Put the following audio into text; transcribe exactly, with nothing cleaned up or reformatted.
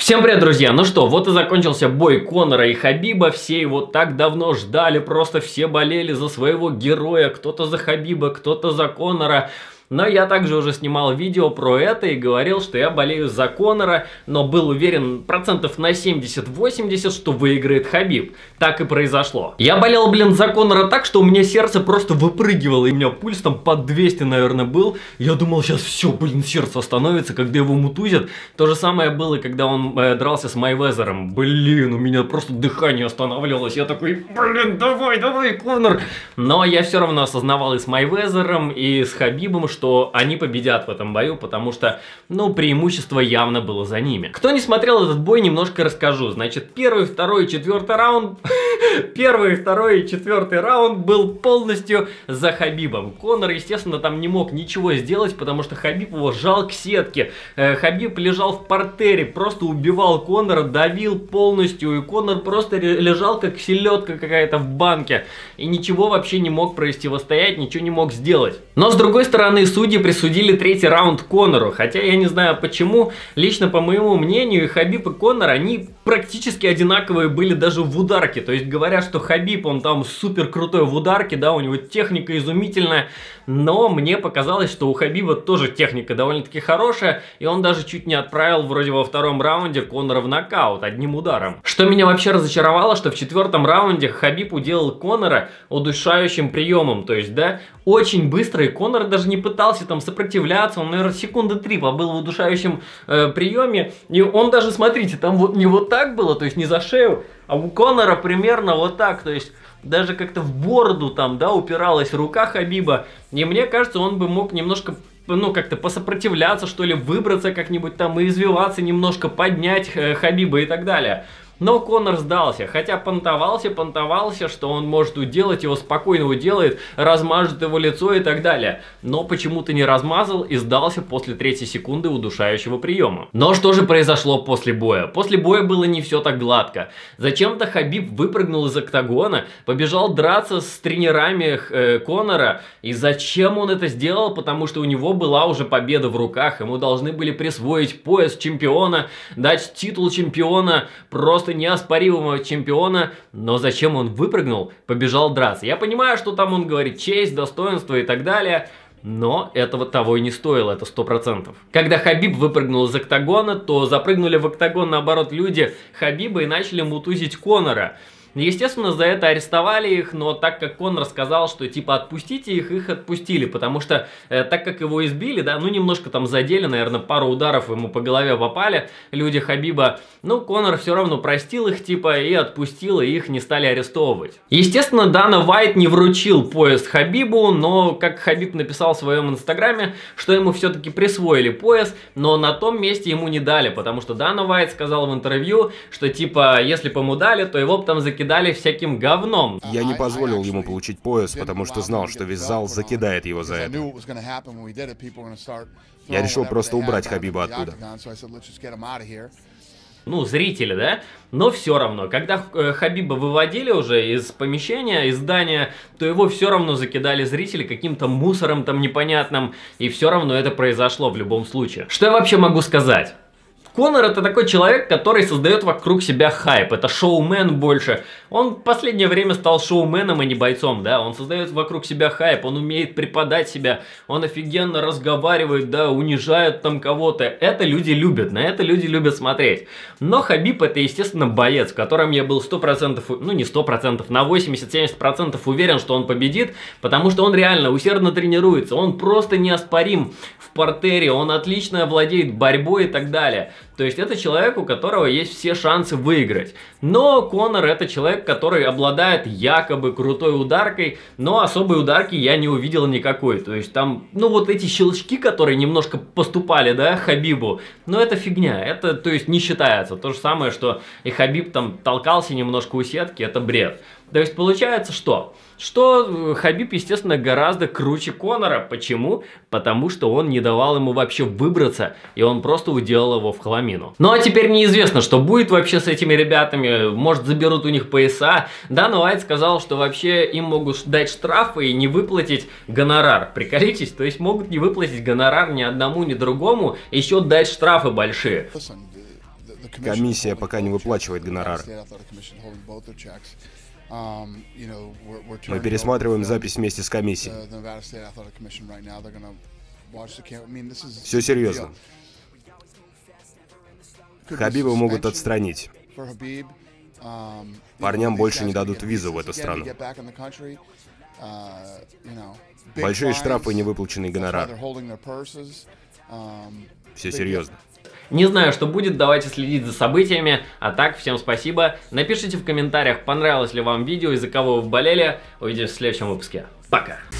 Всем привет, друзья! Ну что, вот и закончился бой Конора и Хабиба. Все его так давно ждали, просто все болели за своего героя. Кто-то за Хабиба, кто-то за Конора. Но я также уже снимал видео про это и говорил, что я болею за Конора, но был уверен процентов на семьдесят-восемьдесят, что выиграет Хабиб. Так и произошло. Я болел, блин, за Конора так, что у меня сердце просто выпрыгивало, и у меня пульс там под двести, наверное, был. Я думал, сейчас все, блин, сердце остановится, когда его мутузят. То же самое было, когда он э, дрался с Майвезером. Блин, у меня просто дыхание останавливалось. Я такой, блин, давай, давай, Конор. Но я все равно осознавал и с Майвезером, и с Хабибом, что они победят в этом бою, потому что, ну, преимущество явно было за ними. Кто не смотрел этот бой, немножко расскажу. Значит, первый, второй и четвертый раунд... Первый, второй и четвертый раунд был полностью за Хабибом. Конор, естественно, там не мог ничего сделать, потому что Хабиб его сжал к сетке. Э, Хабиб лежал в партере, просто убивал Конора, давил полностью, и Конор просто лежал как селедка какая-то в банке. И ничего вообще не мог противостоять, ничего не мог сделать. Но, с другой стороны, судьи присудили третий раунд Конору. Хотя я не знаю почему. Лично, по моему мнению, и Хабиб, и Конор, они практически одинаковые были даже в ударке. То есть говорят, что Хабиб, он там супер крутой в ударке, да, у него техника изумительная. Но мне показалось, что у Хабиба тоже техника довольно-таки хорошая. И он даже чуть не отправил вроде во втором раунде Конора в нокаут одним ударом. Что меня вообще разочаровало, что в четвертом раунде Хабиб уделал Конора удушающим приемом. То есть, да, очень быстро, и Конор даже не пытался там сопротивляться. Он, наверное, секунды три побыл в удушающем э, приеме. И он даже, смотрите, там вот не вот так было, то есть не за шею, а у Конора примерно вот так, то есть даже как-то в бороду там, да, упиралась рука Хабиба. И мне кажется, он бы мог немножко, ну, как-то посопротивляться, что ли, выбраться как-нибудь там и извиваться, немножко поднять э, Хабиба и так далее. Но Конор сдался, хотя понтовался, понтовался, что он может уделать, его спокойно уделает, размажет его лицо и так далее. Но почему-то не размазал и сдался после третьей секунды удушающего приема. Но что же произошло после боя? После боя было не все так гладко. Зачем-то Хабиб выпрыгнул из октагона, побежал драться с тренерами э, Конора. И зачем он это сделал? Потому что у него была уже победа в руках, ему должны были присвоить пояс чемпиона, дать титул чемпиона, просто неоспоримого чемпиона, но зачем он выпрыгнул, побежал драться? Я понимаю, что там он говорит честь, достоинство и так далее, но этого того и не стоило, это сто процентов. Когда Хабиб выпрыгнул из октагона, то запрыгнули в октагон, наоборот, люди Хабиба и начали мутузить Конора. Естественно, за это арестовали их, но так как Конор сказал, что типа отпустите их, их отпустили, потому что э, так как его избили, да, ну немножко там задели, наверное, пару ударов ему по голове попали люди Хабиба, ну Конор все равно простил их типа и отпустил, и их не стали арестовывать. Естественно, Дана Уайт не вручил пояс Хабибу, но как Хабиб написал в своем инстаграме, что ему все-таки присвоили пояс, но на том месте ему не дали, потому что Дана Уайт сказал в интервью, что типа если бы ему дали, то его бы там закидали дали всяким говном. Я не позволил ему получить пояс, потому что знал, что весь зал закидает его за это. Я решил просто убрать Хабиба оттуда. Ну, зрители, да? Но все равно, когда э, Хабиба выводили уже из помещения, из здания, то его все равно закидали зрители каким-то мусором там непонятным, и все равно это произошло в любом случае. Что я вообще могу сказать? Конор это такой человек, который создает вокруг себя хайп. Это шоумен больше. Он в последнее время стал шоуменом, а не бойцом, да. Он создает вокруг себя хайп, он умеет преподать себя, он офигенно разговаривает, да, унижает там кого-то. Это люди любят, на это люди любят смотреть. Но Хабиб это, естественно, боец, в котором я был сто процентов, ну не сто процентов, на восемьдесят-семьдесят процентов уверен, что он победит, потому что он реально усердно тренируется, он просто неоспорим в партере, он отлично владеет борьбой и так далее. То есть это человек, у которого есть все шансы выиграть. Но Конор это человек, который обладает якобы крутой ударкой, но особой ударки я не увидел никакой. То есть там, ну вот эти щелчки, которые немножко поступали, да, Хабибу, ну это фигня, это, то есть не считается. То же самое, что и Хабиб там толкался немножко у сетки, это бред. То есть получается что? Что Хабиб, естественно, гораздо круче Конора. Почему? Потому что он не давал ему вообще выбраться, и он просто уделал его в хламину. Ну а теперь неизвестно, что будет вообще с этими ребятами. Может, заберут у них пояса. Дана Уайт сказал, что вообще им могут дать штрафы и не выплатить гонорар. Приколитесь, то есть могут не выплатить гонорар ни одному, ни другому, еще дать штрафы большие. Комиссия пока не выплачивает гонорар. Мы пересматриваем запись вместе с комиссией. Все серьезно. Хабиба могут отстранить. Парням больше не дадут визу в эту страну. Большие штрафы и невыплаченный гонорар. Все серьезно. Не знаю, что будет, давайте следить за событиями. А так, всем спасибо. Напишите в комментариях, понравилось ли вам видео и за кого вы болели. Увидимся в следующем выпуске. Пока.